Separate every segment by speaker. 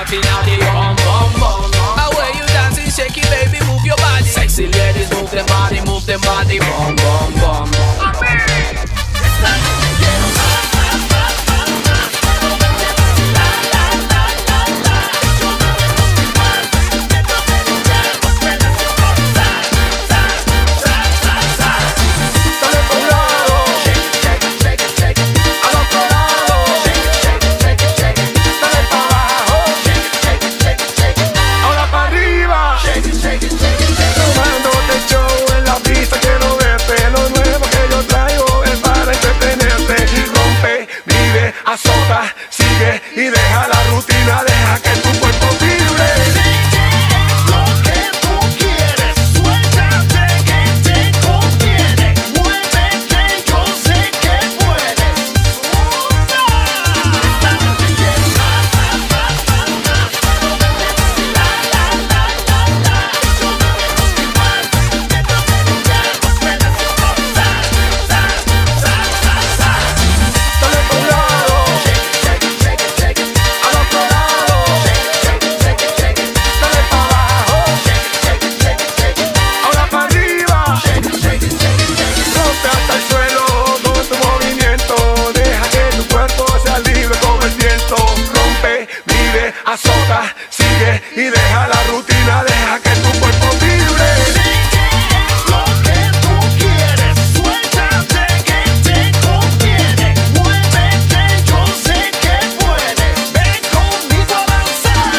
Speaker 1: party now, the bum bum bum. How where you dancing, shake it, baby, move your body. Sexy ladies, move them body, bum bum bum.
Speaker 2: Azota, sigue y deja la rutina, deja que tu cuerpo vibre.
Speaker 3: Lo que tú quieres, suéltate que te conviene. Muévete, yo sé que puedes.
Speaker 2: Azota, sigue y deja la rutina, deja que tu cuerpo vibre.
Speaker 3: Lo que tú quieres, suéltate que te conviene. Muévete, yo sé que puedes. Ven conmigo a danzar.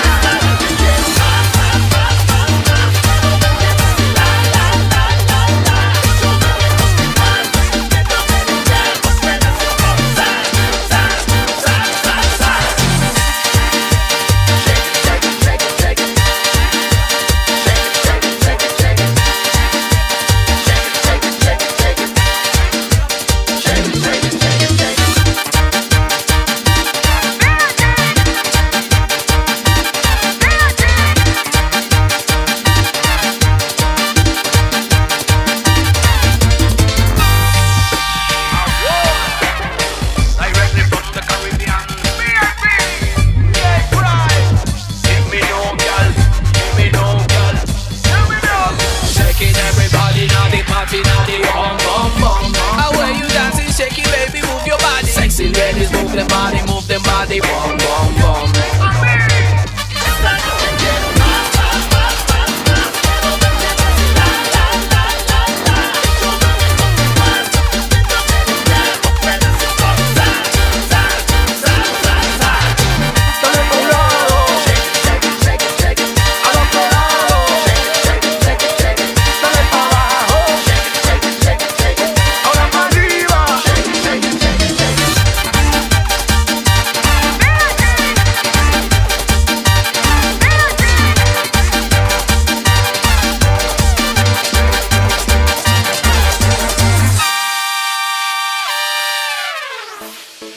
Speaker 1: Sexy ladies, move them body, bum bum bum.